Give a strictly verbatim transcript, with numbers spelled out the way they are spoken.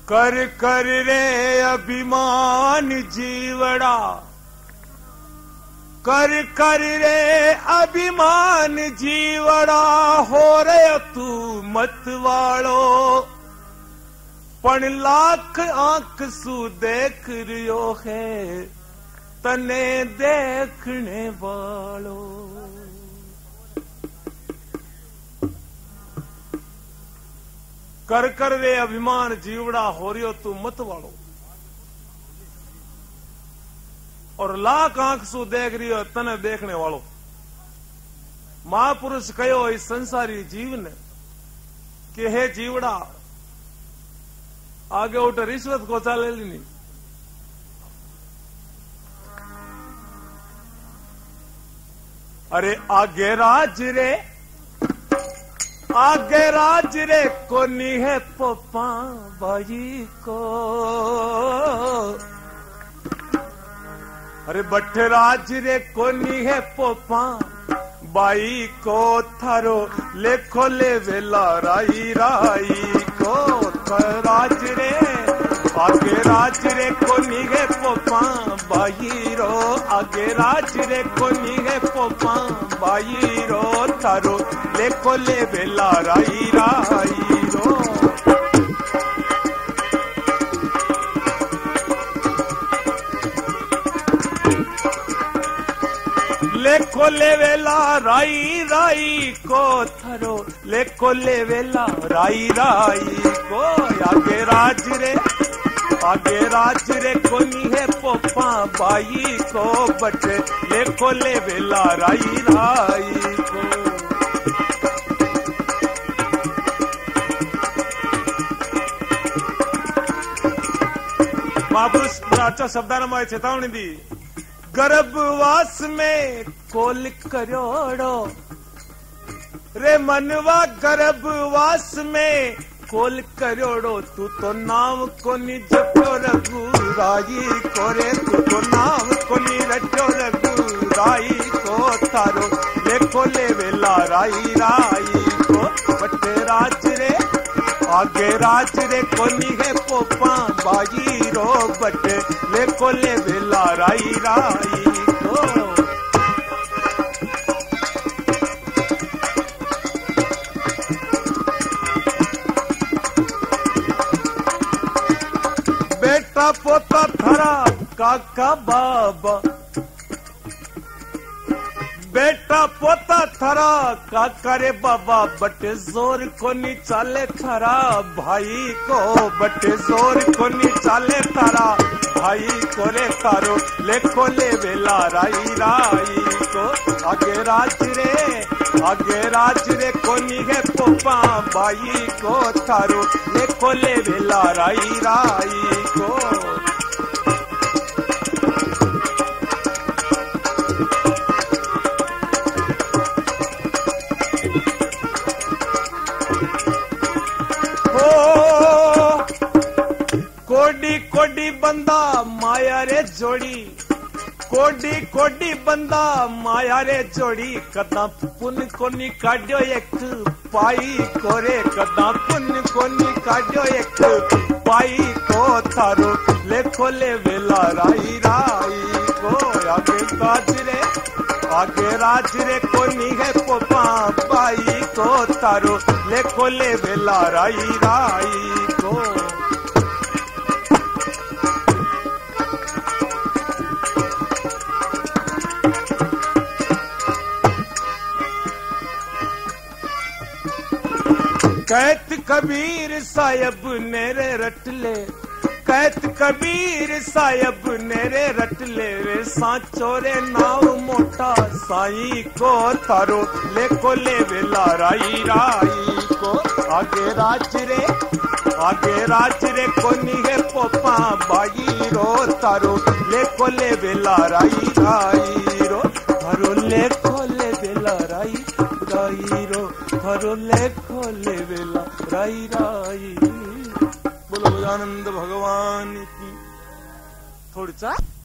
कर कर रे अभिमान जीवड़ा, कर कर रे अभिमान जीवड़ा, हो रे तू मत वालो, पण लाख आंख सु देख रियो है तने देखने वालो। कर कर रे अभिमान जीवड़ा, हो रियो तू मत वालो, और लाख आंख सु देख रियो तने देखने वालो। महापुरुष कहो इस संसारी जीव ने कि हे जीवड़ा, आगे उठ रिश्वत को चाले ली। अरे आगे राज रे, आगे राज रे कोनी है पप्पा भाई को। अरे बठ राज रे कोनी है पप्पा बाई को, थारो लेखो ले वेला राई राई को। राज रे आगे राज रे कोनी है पप्पा बाई रो, आगे राज रे कोनी है पप्पा बाई रो, थारो लेखो ले वेला राई राई रो। लेखो ले वेला राई राई को, थारो लेखो ले वेला राई राई को। आगे राज रे, आगे राज रे कोनी है पप्पा बाई को, बट लेखो ले वेला राई राई को। महापुरुष अच्छा शब्दान चेतावनी दी। गर्भवास में कोल करोड़ो रे मनवा, गर्भवास में कोल करोड़ो, तू तो नाम कोनी जपो रघुराई को रे, तू तो नाम कोनी रटो रघुराई को, थारो लेखो ले वेला राई राई को। बटे राज रे आगे राज रे कोनी है पोपा बाई रो, बटे लेखो ले वेला राई राई को। बेटा पोता थरा काका बाबा, बेटा पोता थरा काका रे बाबा, बटे जोर कोनी चाले थारा भाई को, बटे जोर कोनी चाले थारा भाई को रे, तारो लेखो ले वेला राई राई को। आगे राज रे आगे राज रे कोनी है पोपा बाई को, थारो लेखो ले वेला राई राई को। कोडी कोडी बंदा माया रे जोड़ी, कोडी कोडी बंदा माया रे जोड़ी, कदा पुन कोनी काढ़ो एक पाई कोरे, कदा पुन कोनी काढ़ो एक पाई को, थारो लेखो ले वेला राई राई को। आगे राज रे आगे राज रे कोनी है पोपा बाई को, थारो लेखो ले वेला राई राई को। कहत कबीर साहब नेरे रटले, कहत कबीर साहब नेरे रटले रे, सांचो रे नाव मोटा साई को, थारो लेखो ले वेला राई राई को। आगे राज रे आगे राज रे कोनी है पोपा बाई रो, तारो लेखो ले वेला राई राई रो, थारो लेखो ले वेला राई राई रो, थारो लेखो ले वेला राई राई। बोलो आनंद भगवान की। थोड़ी सा